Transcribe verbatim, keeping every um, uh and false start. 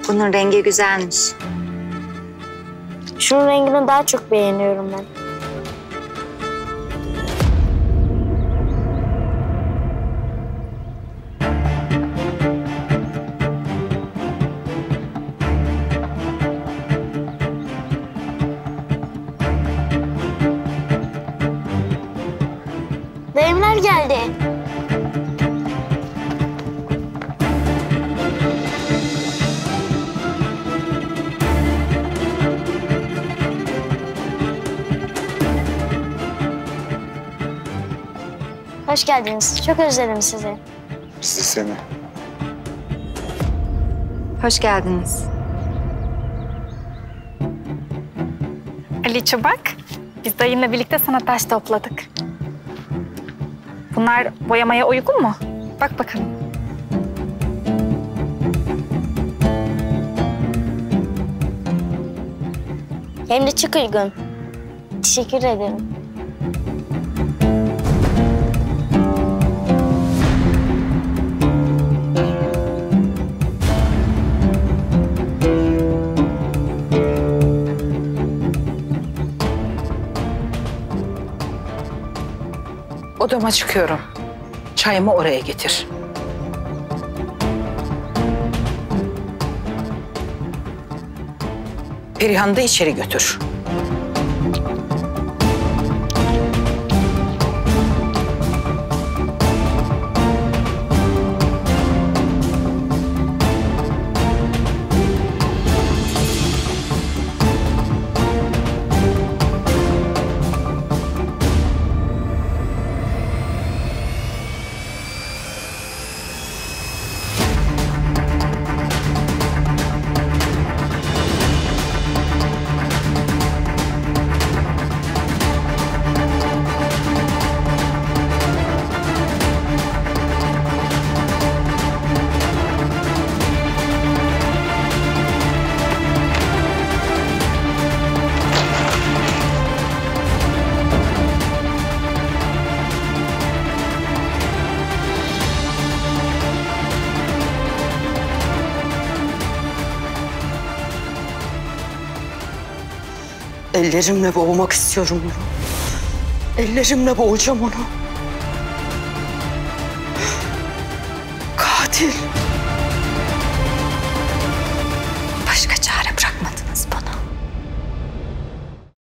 Bunun rengi güzelmiş. Şunun rengini daha çok beğeniyorum ben. Dayımlar geldi. Hoş geldiniz. Çok özledim sizi. Biz de seni. Hoş geldiniz. Aliço bak, biz dayınla birlikte sana taş topladık. Bunlar boyamaya uygun mu? Bak bakalım. Hem de çok uygun. Teşekkür ederim. Odama çıkıyorum. Çayımı oraya getir. Perihan'ı da içeri götür. Ellerimle boğmak istiyorum onu. Ellerimle boğacağım onu. Katil.